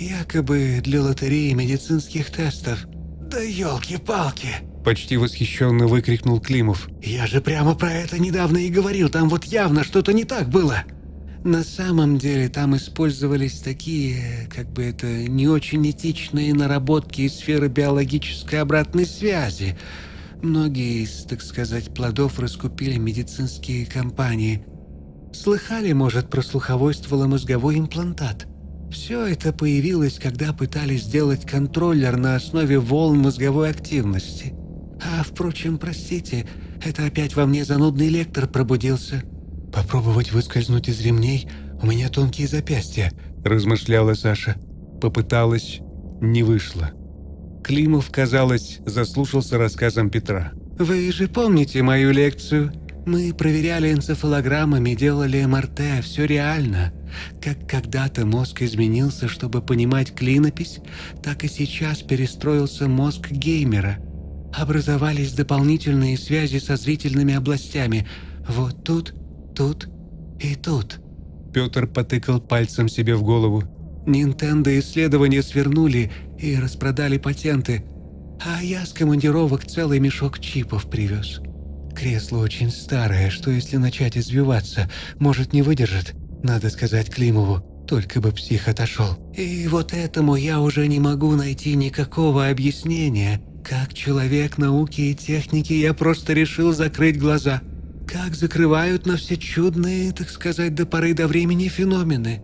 Speaker 2: якобы для лотереи медицинских тестов». «Да елки-палки!» –
Speaker 1: почти восхищенно выкрикнул Климов.
Speaker 2: «Я же прямо про это недавно и говорил, там вот явно что-то не так было. На самом деле там использовались такие, как бы это, не очень этичные наработки из сферы биологической обратной связи. Многие из, так сказать, плодов раскупили медицинские компании. Слыхали, может, про слуховой стволомозговой имплантат? Все это появилось, когда пытались сделать контроллер на основе волн мозговой активности. А, впрочем, простите, это опять во мне занудный лектор пробудился. Попробовать выскользнуть из ремней? У меня тонкие запястья», –
Speaker 1: размышляла Саша. Попыталась, не вышло. Климов, казалось, заслушался рассказом Петра.
Speaker 2: «Вы же помните мою лекцию? Мы проверяли энцефалограммами, делали эм эр тэ, все реально. Как когда-то мозг изменился, чтобы понимать клинопись, так и сейчас перестроился мозг геймера. Образовались дополнительные связи со зрительными областями. Вот тут, тут и тут».
Speaker 1: Петр потыкал пальцем себе в голову.
Speaker 2: «Nintendo исследования свернули и распродали патенты, а я с командировок целый мешок чипов привез. Кресло очень старое, что если начать извиваться, может не выдержит. Надо сказать Климову, только бы псих отошел. И вот этому я уже не могу найти никакого объяснения. Как человек науки и техники я просто решил закрыть глаза. Как закрывают на все чудные, так сказать, до поры до времени феномены.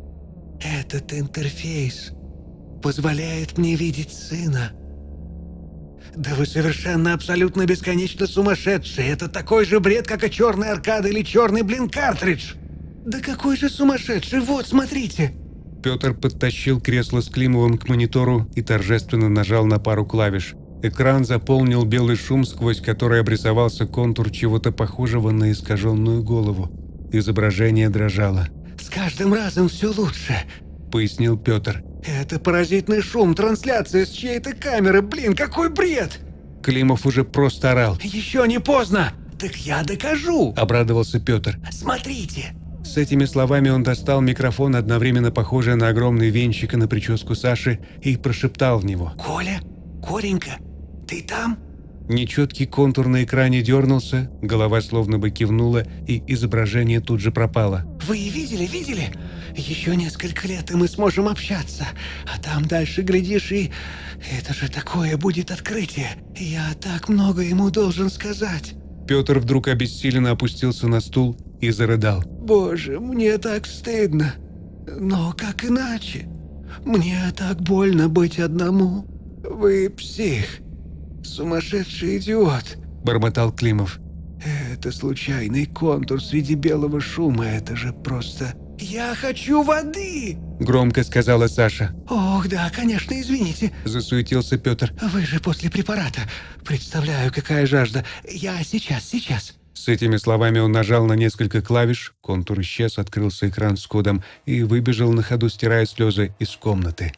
Speaker 2: Этот интерфейс позволяет мне видеть сына». «Да вы совершенно абсолютно бесконечно сумасшедший. Это такой же бред, как и черный аркад или черный, блин, картридж». «Да какой же сумасшедший? Вот, смотрите!»
Speaker 1: Петр подтащил кресло с Климовым к монитору и торжественно нажал на пару клавиш. Экран заполнил белый шум, сквозь который обрисовался контур чего-то похожего на искаженную голову. Изображение дрожало.
Speaker 2: «С каждым разом все лучше», — пояснил Петр. «Это паразитный шум, трансляция с чьей-то камеры. Блин, какой бред!»
Speaker 1: Климов уже просто орал.
Speaker 2: «Еще не поздно! Так я докажу!» —
Speaker 1: обрадовался Петр.
Speaker 2: «Смотрите!»
Speaker 1: С этими словами он достал микрофон, одновременно похожий на огромный венчик на прическу Саши, и прошептал в него.
Speaker 2: «Коля? Коренька? Ты там?»
Speaker 1: Нечеткий контур на экране дернулся, голова словно бы кивнула, и изображение тут же пропало.
Speaker 2: «Вы видели, видели? Еще несколько лет, и мы сможем общаться. А там дальше, глядишь, и... Это же такое будет открытие. Я так много ему должен сказать».
Speaker 1: Петр вдруг обессиленно опустился на стул и зарыдал.
Speaker 2: «Боже, мне так стыдно. Но как иначе? Мне так больно быть одному. Вы псих. Сумасшедший идиот», — бормотал Климов. «Это случайный контур среди белого шума, это же просто...» «Я хочу воды!» —
Speaker 1: громко сказала Саша.
Speaker 2: «Ох, да, конечно, извините», —
Speaker 1: засуетился Петр.
Speaker 2: «Вы же после препарата. Представляю, какая жажда. Я сейчас, сейчас».
Speaker 1: С этими словами он нажал на несколько клавиш, контур исчез, открылся экран с кодом и выбежал на ходу, стирая слезы из комнаты.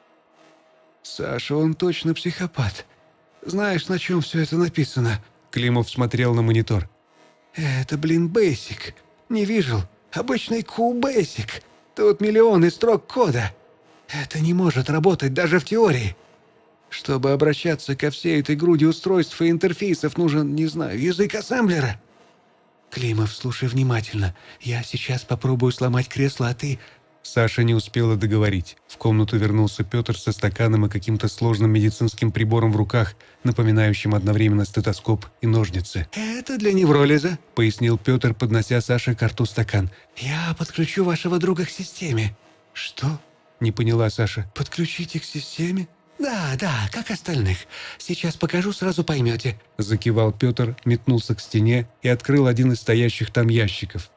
Speaker 2: «Саша, он точно психопат. Знаешь, на чем все это написано?»
Speaker 1: Климов смотрел на монитор.
Speaker 2: «Это, блин, Basic. Не видел? Обычный Q-Basic. Тут миллионы строк кода. Это не может работать даже в теории. Чтобы обращаться ко всей этой груди устройств и интерфейсов, нужен, не знаю, язык ассемблера. Климов, слушай внимательно. Я сейчас попробую сломать кресло, а ты...»
Speaker 1: Саша не успела договорить. В комнату вернулся Петр со стаканом и каким-то сложным медицинским прибором в руках, напоминающим одновременно стетоскоп и ножницы.
Speaker 2: «Это для невролиза», —
Speaker 1: пояснил Петр, поднося Саше к рту стакан.
Speaker 2: «Я подключу вашего друга к системе». «Что?»
Speaker 1: — не поняла Саша.
Speaker 2: «Подключите к системе? «Да, да, как остальных. Сейчас покажу, сразу поймете».
Speaker 1: Закивал Петр, метнулся к стене и открыл один из стоящих там ящиков.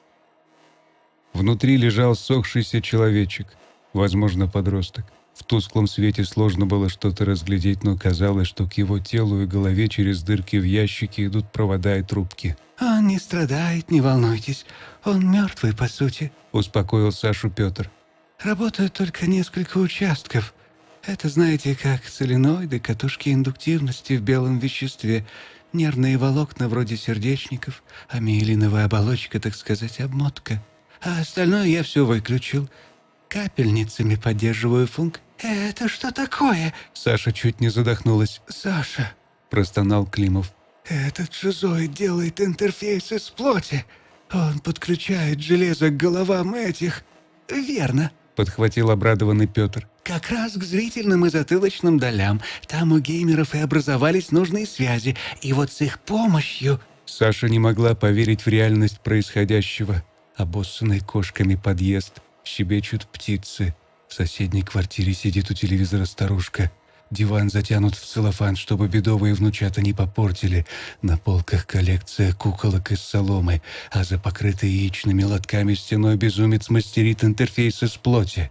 Speaker 1: Внутри лежал сохшийся человечек, возможно, подросток. В тусклом свете сложно было что-то разглядеть, но казалось, что к его телу и голове через дырки в ящике идут провода и трубки.
Speaker 2: «Он не страдает, не волнуйтесь. Он мертвый, по сути», —
Speaker 1: успокоил Сашу Петр.
Speaker 2: «Работают только несколько участков. Это, знаете, как соленоиды, катушки индуктивности в белом веществе, нервные волокна вроде сердечников, а миелиновая оболочка, так сказать, обмотка. А остальное я все выключил. Капельницами поддерживаю функ». «Это что такое?»
Speaker 1: Саша чуть не задохнулась.
Speaker 2: «Саша»,
Speaker 1: — простонал Климов.
Speaker 2: «Этот шизоид делает интерфейс из плоти. Он подключает железо к головам этих...» «Верно», —
Speaker 1: подхватил обрадованный Петр.
Speaker 2: «Как раз к зрительным и затылочным долям. Там у геймеров и образовались нужные связи. И вот с их помощью...»
Speaker 1: Саша не могла поверить в реальность происходящего. Обоссанный кошками подъезд, щебечут птицы. В соседней квартире сидит у телевизора старушка. Диван затянут в целлофан, чтобы бедовые внучата не попортили. На полках коллекция куколок из соломы, а за покрытой яичными лотками стеной безумец мастерит интерфейс из плоти.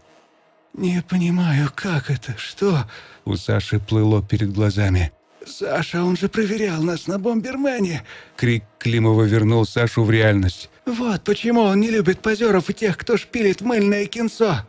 Speaker 3: «Не понимаю, как это? Что?»
Speaker 1: У Саши плыло перед глазами.
Speaker 3: «Саша, он же проверял нас на Бомбермене!»
Speaker 1: Крик Климова вернул Сашу в реальность.
Speaker 3: «Вот почему он не любит позеров и тех, кто шпилит мыльное кинцо.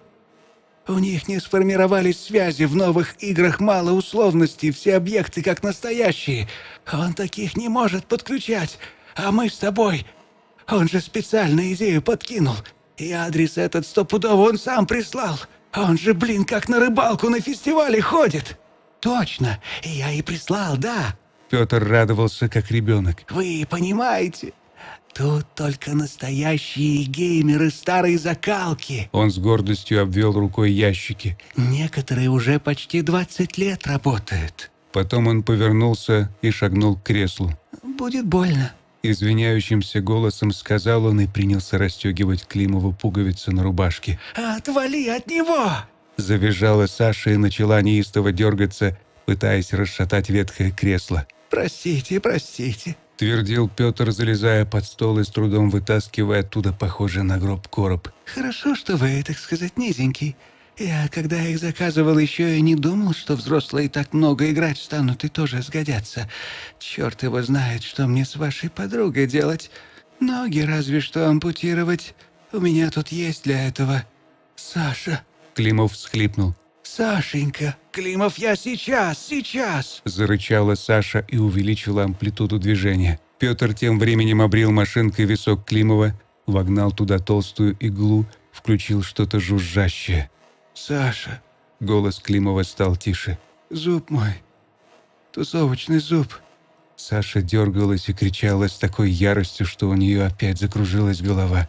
Speaker 3: У них не сформировались связи, в новых играх мало условностей, все объекты как настоящие. Он таких не может подключать, а мы с тобой. Он же специально идею подкинул, и адрес этот стопудово он сам прислал. Он же, блин, как на рыбалку на фестивале ходит!» «Точно, я и прислал, да!»
Speaker 1: Петр радовался, как ребенок.
Speaker 3: «Вы понимаете, тут только настоящие геймеры старой закалки!»
Speaker 1: Он с гордостью обвел рукой ящики.
Speaker 3: «Некоторые уже почти двадцать лет работают!»
Speaker 1: Потом он повернулся и шагнул к креслу.
Speaker 3: «Будет больно!»
Speaker 1: Извиняющимся голосом сказал он и принялся расстегивать Климову пуговицы на рубашке.
Speaker 3: «Отвали от него!»
Speaker 1: Завизжала Саша и начала неистово дергаться, пытаясь расшатать ветхое кресло.
Speaker 3: «Простите, простите»,
Speaker 1: — твердил Петр, залезая под стол и с трудом вытаскивая оттуда похожий на гроб короб.
Speaker 3: «Хорошо, что вы, так сказать, низенький. Я, когда их заказывал, еще и не думал, что взрослые так много играть станут и тоже сгодятся. Черт его знает, что мне с вашей подругой делать. Ноги разве что ампутировать. У меня тут есть для этого. Саша».
Speaker 1: Климов всхлипнул.
Speaker 3: «Сашенька! Климов, я сейчас, сейчас!»
Speaker 1: Зарычала Саша и увеличила амплитуду движения. Петр тем временем обрил машинкой висок Климова, вогнал туда толстую иглу, включил что-то жужжащее.
Speaker 3: «Саша!»
Speaker 1: Голос Климова стал тише.
Speaker 3: «Зуб мой! Тусовочный зуб!»
Speaker 1: Саша дергалась и кричала с такой яростью, что у нее опять закружилась голова.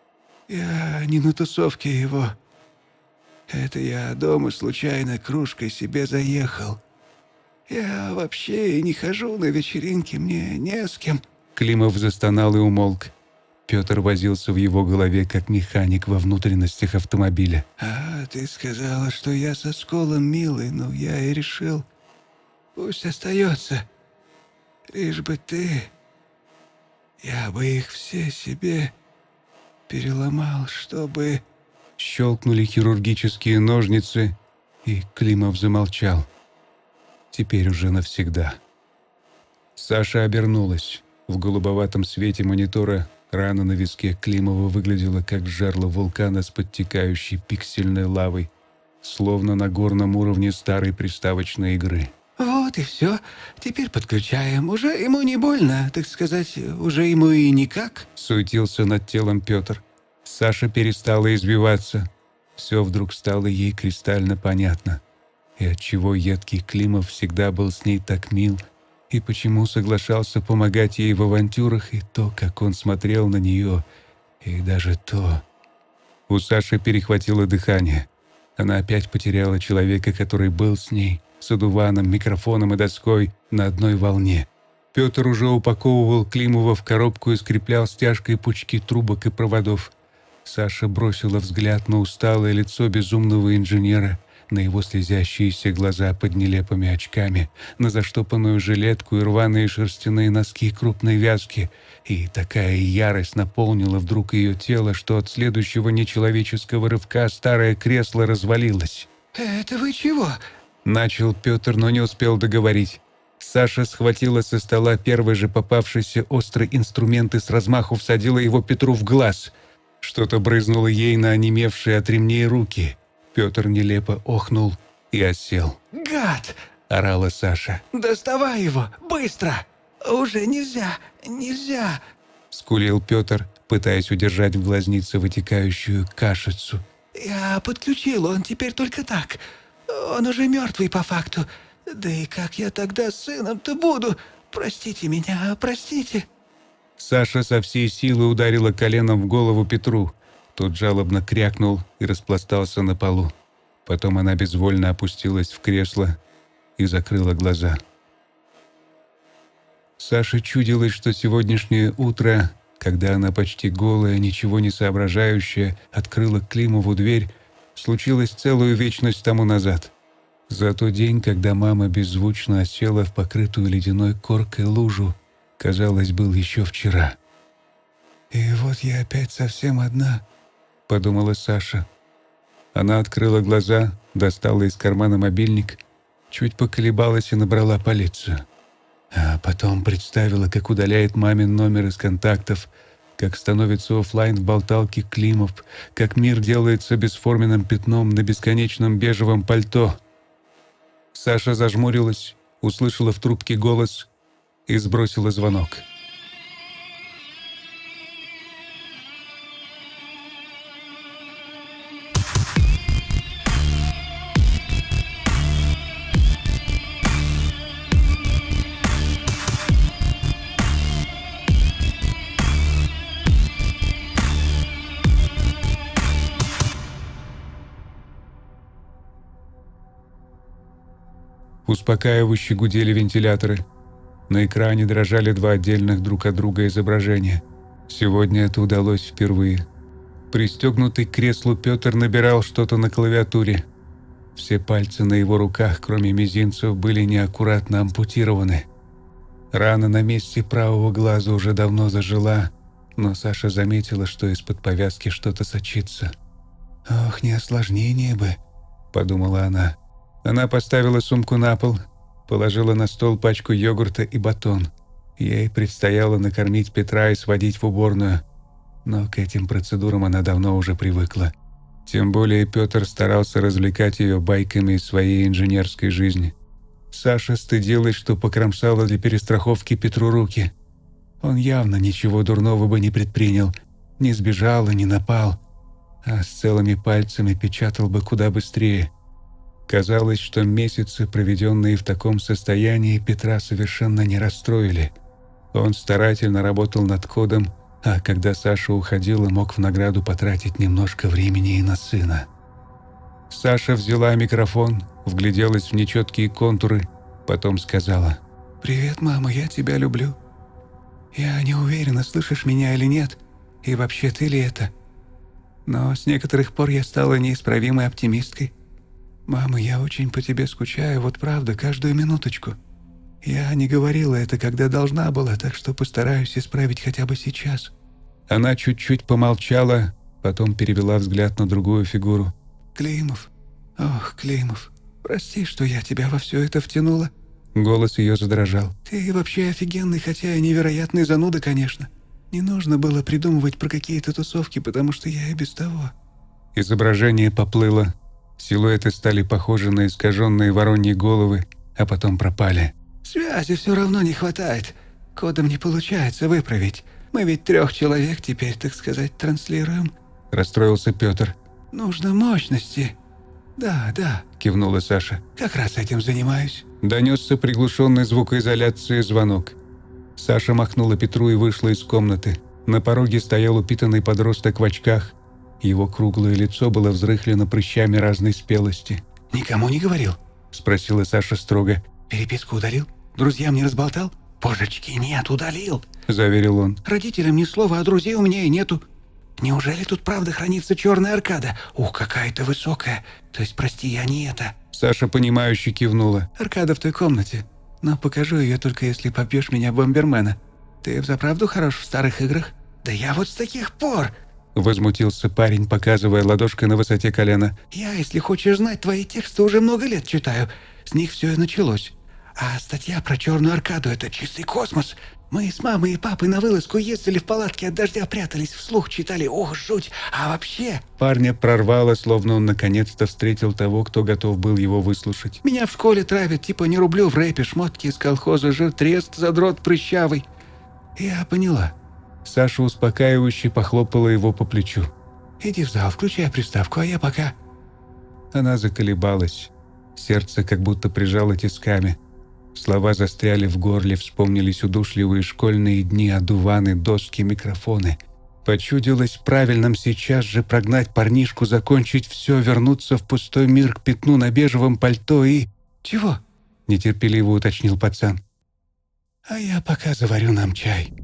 Speaker 3: «Я не на тусовке его. Это я дома случайно кружкой себе заехал. Я вообще и не хожу на вечеринки, мне не с кем».
Speaker 1: Климов застонал и умолк. Петр возился в его голове, как механик во внутренностях автомобиля.
Speaker 3: «А ты сказала, что я со сколом милый, ну я и решил. Пусть остается. Лишь бы ты... Я бы их все себе переломал, чтобы...»
Speaker 1: Щелкнули хирургические ножницы, и Климов замолчал. Теперь уже навсегда. Саша обернулась. В голубоватом свете монитора рана на виске Климова выглядела как жерло вулкана с подтекающей пиксельной лавой, словно на горном уровне старой приставочной игры.
Speaker 3: «Вот и все. Теперь подключаем. Уже ему не больно, так сказать, уже ему и никак».
Speaker 1: Суетился над телом Петр. Саша перестала избиваться. Все вдруг стало ей кристально понятно. И отчего едкий Климов всегда был с ней так мил, и почему соглашался помогать ей в авантюрах, и то, как он смотрел на нее, и даже то... У Саши перехватило дыхание. Она опять потеряла человека, который был с ней, с одуваном, микрофоном и доской, на одной волне. Петр уже упаковывал Климова в коробку и скреплял стяжкой пучки трубок и проводов. Саша бросила взгляд на усталое лицо безумного инженера, на его слезящиеся глаза под нелепыми очками, на заштопанную жилетку и рваные шерстяные носки крупной вязки. И такая ярость наполнила вдруг ее тело, что от следующего нечеловеческого рывка старое кресло развалилось.
Speaker 3: «Это вы чего?»
Speaker 1: — начал Петр, но не успел договорить. Саша схватила со стола первый же попавшийся острый инструмент и с размаху всадила его Петру в глаз. Что-то брызнуло ей на онемевшие от ремней руки. Петр нелепо охнул и осел.
Speaker 3: «Гад!»
Speaker 1: — орала Саша.
Speaker 3: «Доставай его! Быстро! Уже нельзя! Нельзя!»
Speaker 1: — скулил Петр, пытаясь удержать в глазнице вытекающую кашицу.
Speaker 3: «Я подключил, он теперь только так. Он уже мертвый по факту. Да и как я тогда с сыном-то буду? Простите меня, простите!»
Speaker 1: Саша со всей силы ударила коленом в голову Петру. Тот жалобно крякнул и распластался на полу. Потом она безвольно опустилась в кресло и закрыла глаза. Саше чудилось, что сегодняшнее утро, когда она почти голая, ничего не соображающая, открыла Климову дверь, случилось целую вечность тому назад. За тот день, когда мама беззвучно осела в покрытую ледяной коркой лужу, казалось, был еще вчера.
Speaker 3: «И вот я опять совсем одна»,
Speaker 1: — подумала Саша. Она открыла глаза, достала из кармана мобильник, чуть поколебалась и набрала полицию. А потом представила, как удаляет мамин номер из контактов, как становится офлайн в болталке Климов, как мир делается бесформенным пятном на бесконечном бежевом пальто. Саша зажмурилась, услышала в трубке голос и сбросила звонок. Успокаивающе гудели вентиляторы. На экране дрожали два отдельных друг от друга изображения. Сегодня это удалось впервые. Пристегнутый к креслу Петр набирал что-то на клавиатуре. Все пальцы на его руках, кроме мизинцев, были неаккуратно ампутированы. Рана на месте правого глаза уже давно зажила, но Саша заметила, что из-под повязки что-то сочится.
Speaker 3: «Ох, не осложнение бы»,
Speaker 1: — подумала она. Она поставила сумку на пол, положила на стол пачку йогурта и батон. Ей предстояло накормить Петра и сводить в уборную. Но к этим процедурам она давно уже привыкла. Тем более Петр старался развлекать ее байками из своей инженерской жизни. Саша стыдилась, что покромсала для перестраховки Петру руки. Он явно ничего дурного бы не предпринял, не сбежал и не напал, а с целыми пальцами печатал бы куда быстрее. Казалось, что месяцы, проведенные в таком состоянии, Петра совершенно не расстроили. Он старательно работал над кодом, а когда Саша уходила, мог в награду потратить немножко времени и на сына. Саша взяла микрофон, вгляделась в нечеткие контуры, потом сказала:
Speaker 3: «Привет, мама, я тебя люблю. Я не уверена, слышишь меня или нет, и вообще ты ли это. Но с некоторых пор я стала неисправимой оптимисткой. Мама, я очень по тебе скучаю, вот правда, каждую минуточку. Я не говорила это, когда должна была, так что постараюсь исправить хотя бы сейчас».
Speaker 1: Она чуть-чуть помолчала, потом перевела взгляд на другую фигуру.
Speaker 3: «Климов, ох, Климов, прости, что я тебя во все это втянула».
Speaker 1: Голос ее задрожал.
Speaker 3: «Ты вообще офигенный, хотя и невероятный зануда, конечно. Не нужно было придумывать про какие-то тусовки, потому что я и без того».
Speaker 1: Изображение поплыло. Силуэты стали похожи на искаженные вороньи головы, а потом пропали.
Speaker 3: «Связи все равно не хватает. Кодом не получается выправить. Мы ведь трех человек теперь, так сказать, транслируем».
Speaker 1: Расстроился Петр.
Speaker 3: «Нужно мощности». «Да, да», —
Speaker 1: кивнула Саша.
Speaker 3: «Как раз этим занимаюсь».
Speaker 1: Донесся приглушенный звукоизоляции звонок. Саша махнула Петру и вышла из комнаты. На пороге стоял упитанный подросток в очках. Его круглое лицо было взрыхлено прыщами разной спелости.
Speaker 3: «Никому не говорил?»
Speaker 1: — спросила Саша строго.
Speaker 3: «Переписку удалил? Друзьям не разболтал?» «Божечки, нет, удалил!»
Speaker 1: — заверил он.
Speaker 3: «Родителям ни слова, а друзей у меня и нету». Неужели тут правда хранится черная аркада? Ух, какая-то высокая. То есть, прости, я не это.
Speaker 1: Саша, понимающе кивнула.
Speaker 3: Аркада в той комнате. Но покажу ее только если побьешь меня в Бомбермена. Ты взаправду хорош в старых играх? Да я вот с таких пор...
Speaker 1: Возмутился парень, показывая ладошкой на высоте колена.
Speaker 3: Я, если хочешь знать, твои тексты уже много лет читаю. С них все и началось. А статья про черную аркаду — это чистый космос. Мы с мамой и папой на вылазку ездили в палатке, от дождя прятались, вслух читали. Ох, жуть! А вообще...
Speaker 1: Парня прорвало, словно он наконец-то встретил того, кто готов был его выслушать.
Speaker 3: Меня в школе травят, типа не рублю в рэпе, шмотки из колхоза, жиртрест, задрот прыщавый. Я поняла.
Speaker 1: Саша успокаивающе похлопала его по плечу.
Speaker 3: Иди в зал, включай приставку, а я пока...
Speaker 1: Она заколебалась. Сердце как будто прижало тисками. Слова застряли в горле, вспомнились удушливые школьные дни, одуваны, доски, микрофоны. Почудилось правильным сейчас же прогнать парнишку, закончить все, вернуться в пустой мир к пятну на бежевом пальто и...
Speaker 3: «Чего?»
Speaker 1: — нетерпеливо уточнил пацан.
Speaker 3: «А я пока заварю нам чай».